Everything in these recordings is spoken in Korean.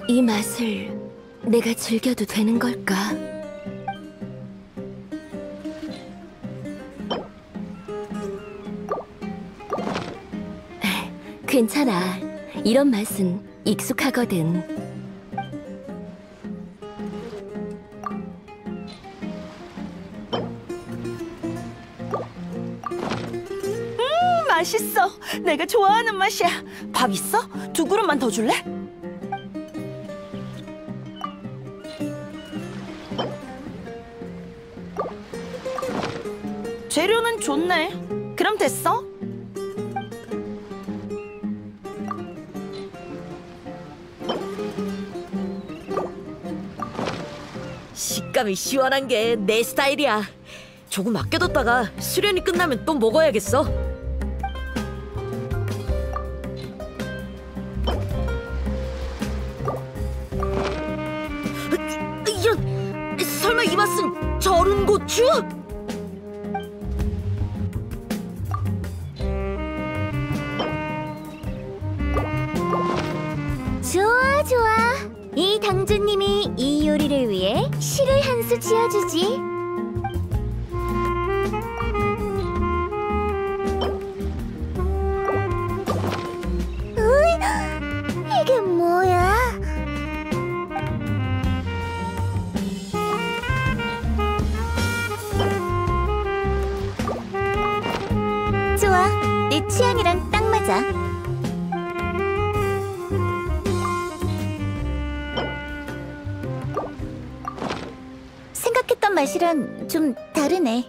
이 맛을 내가 즐겨도 되는 걸까? 괜찮아. 이런 맛은 익숙하거든. 맛있어. 내가 좋아하는 맛이야. 밥 있어? 2그릇만 더 줄래? 재료는 좋네. 그럼 됐어. 식감이 시원한 게 내 스타일이야. 조금 아껴뒀다가 수련이 끝나면 또 먹어야겠어. 이런, 설마 이 맛은 절은 고추? 좋아, 좋아. 이 당주님이 이 요리를 위해 시를 한 수 지어주지. 으이, 이게 뭐야? 좋아, 내 취향이랑 딱 맞아. 생각했던 맛이랑 좀 다르네.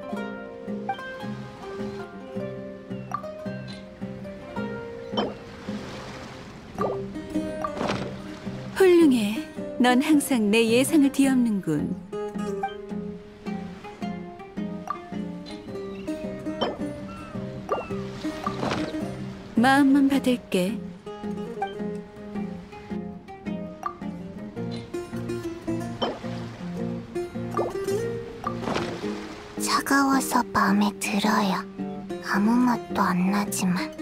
훌륭해. 넌 항상 내 예상을 뒤엎는군. 마음만 받을게. 차가워서 마음에 들어요. 아무 맛도 안 나지만.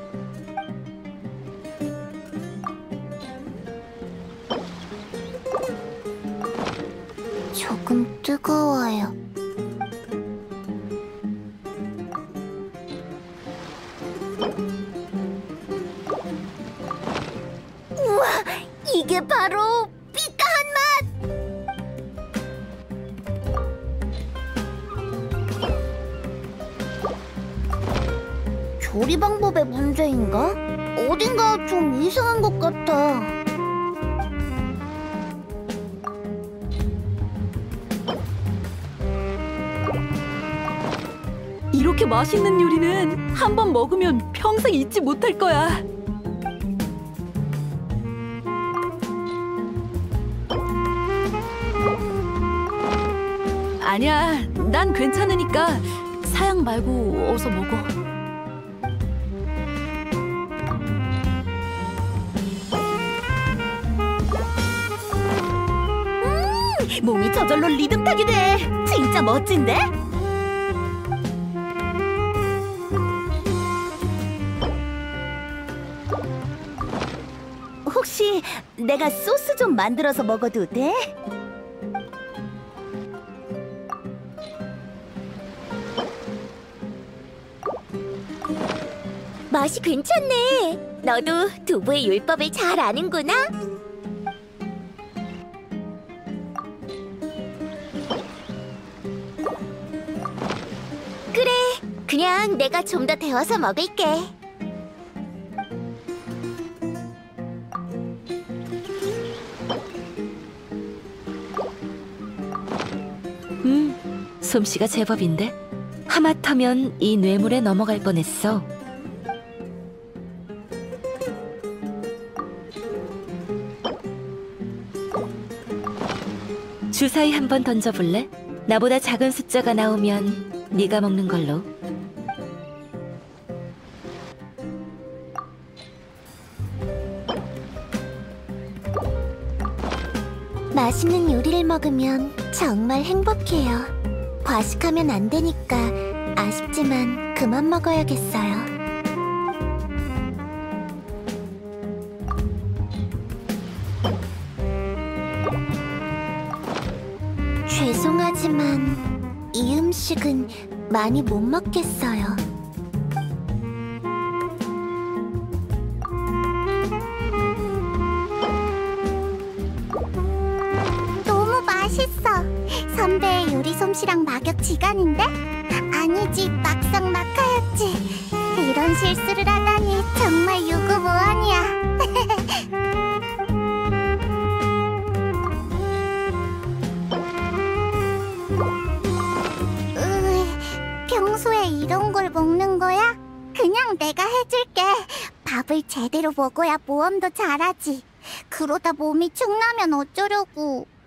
조금 뜨거워요. 우와, 이게 바로 삐까한 맛! 조리 방법의 문제인가? 어딘가 좀 이상한 것 같아. 이렇게 맛있는 요리는 한 번 먹으면 평생 잊지 못할 거야. 아니야, 난 괜찮으니까 사양 말고 어서 먹어. 몸이 저절로 리듬 타게 돼. 진짜 멋진데? 혹시 내가 소스 좀 만들어서 먹어도 돼? 맛이 괜찮네. 너도 두부의 율법을 잘 아는구나. 그래, 그냥 내가 좀 더 데워서 먹을게. 솜씨가 제법인데? 하마터면 이 뇌물에 넘어갈 뻔했어. 주사위 한번 던져볼래? 나보다 작은 숫자가 나오면 네가 먹는 걸로. 맛있는 요리를 먹으면 정말 행복해요. 과식하면 안 되니까 아쉽지만 그만 먹어야겠어요. 하지만 이 음식은 많이 못 먹겠어요. 너무 맛있어. 선배의 요리 솜씨랑 막역지간인데? 아니지, 막상 막하였지. 이런 실수를 하다니 정말 유구무원이야. 평소에 이런 걸 먹는 거야? 그냥 내가 해줄게. 밥을 제대로 먹어야 모험도 잘하지. 그러다 몸이 축나면 어쩌려고.